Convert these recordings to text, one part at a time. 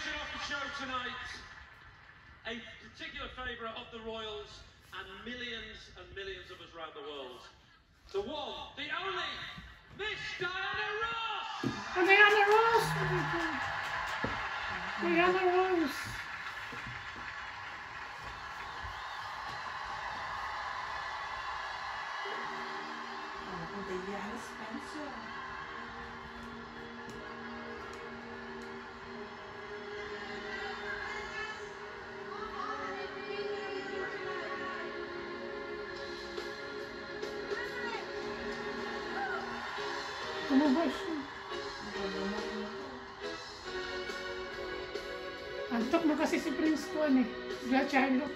finishing off the show tonight, a particular favourite of the Royals and millions of us around the world. The one, the only, Miss Diana Ross! Diana Ross! Diana Ross! Diana Spencer. Tumubos siya. Antok na kasi si Prince Tuan eh. Sila Charlo.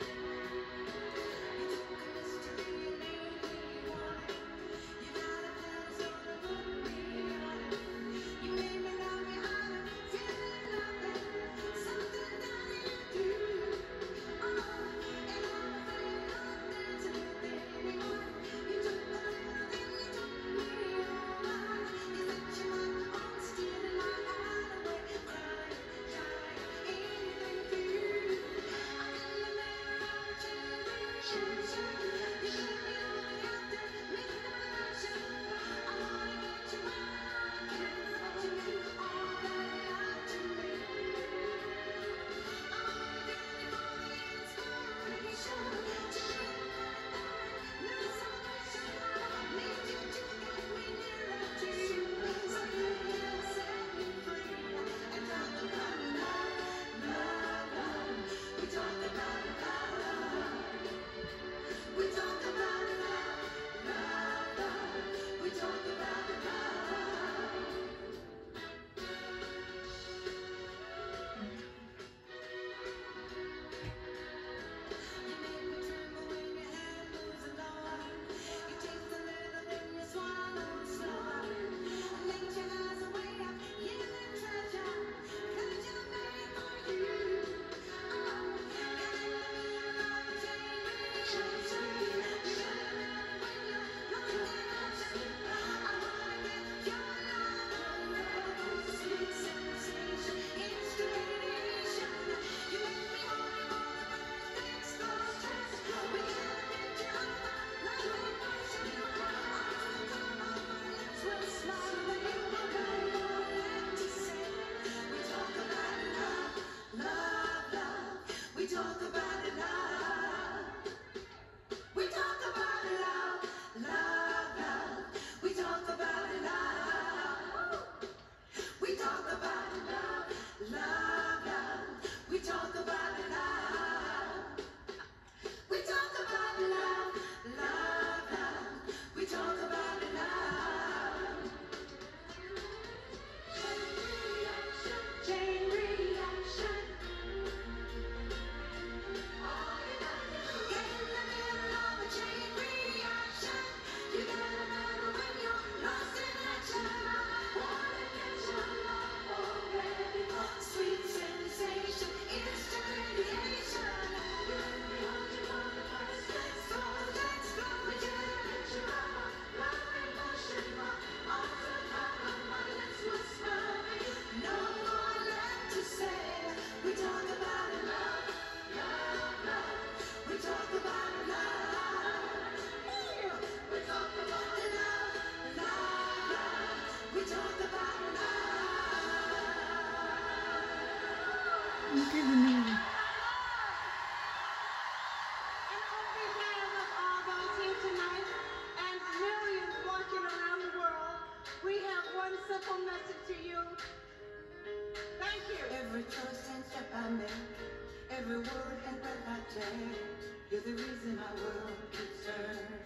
Every choice and step I make, every word and breath I take, you're the reason my world keeps turning.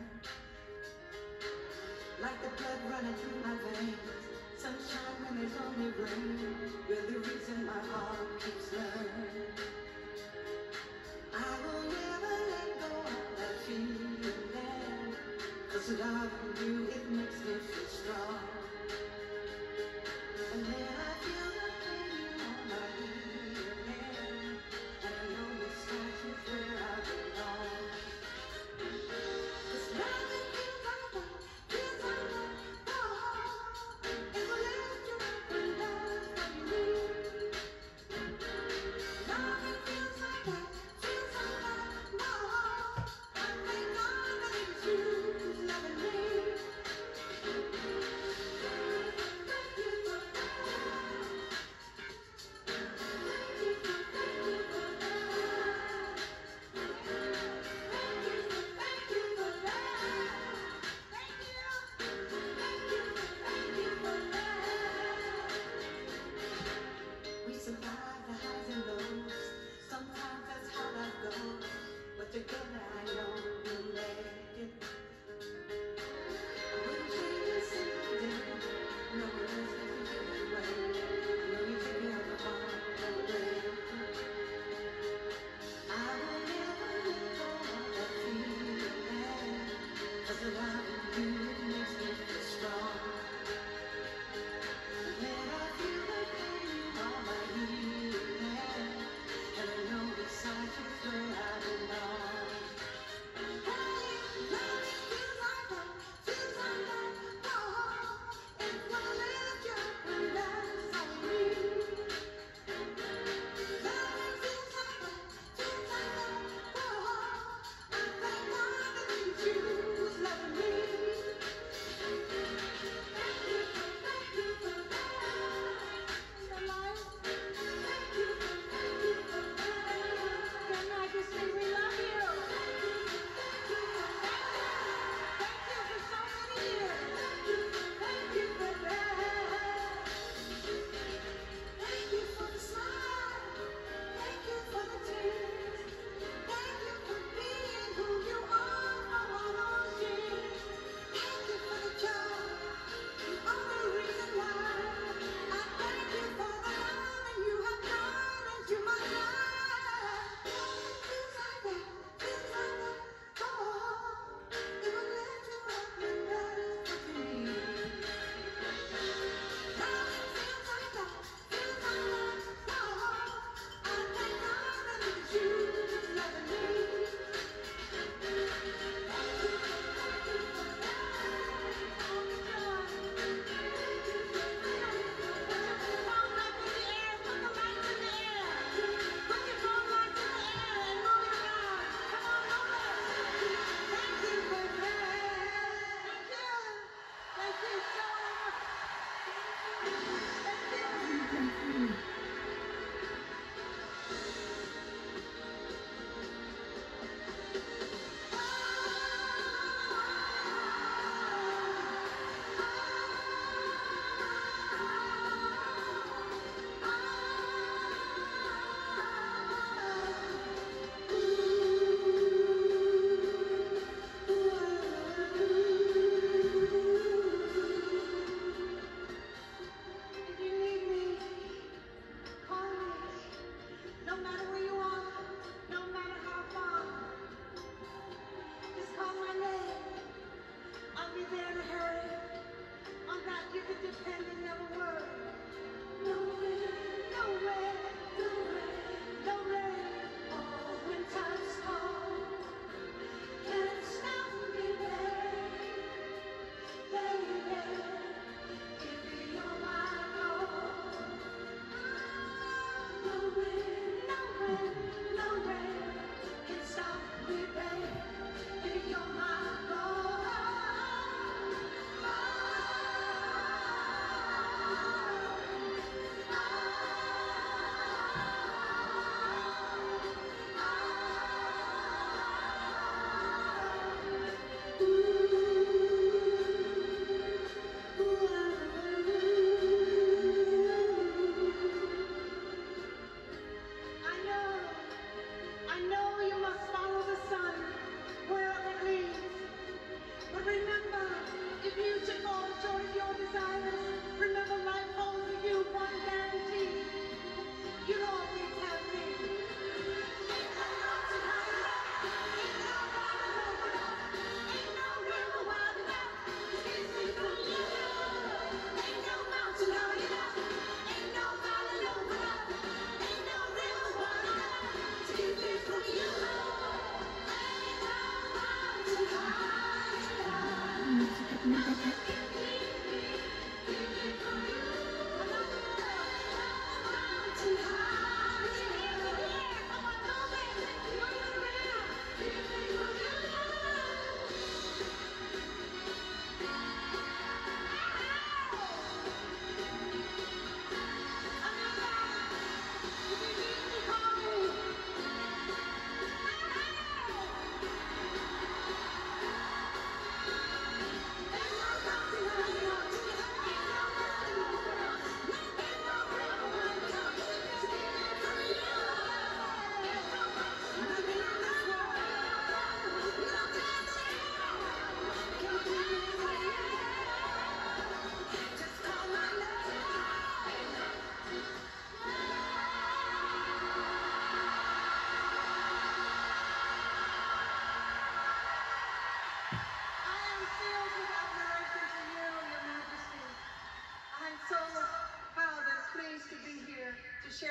Like the blood running through my veins, sunshine when there's only rain, you're the reason my heart keeps learning. I will never let go of that feeling, 'cause loving you, it makes me feel strong. And then I feel the pain on my healing, and I know it starts with where I belong. 'Cause loving you like that feels like that, oh, and will lift you up and love what you need.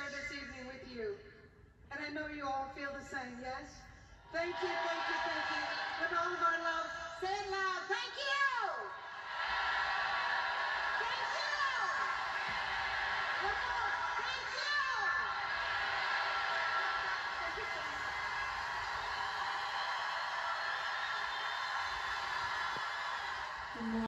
share this evening with you. And I know you all feel the same, yes? Thank you, thank you, thank you. With all of our love, say it loud, thank you!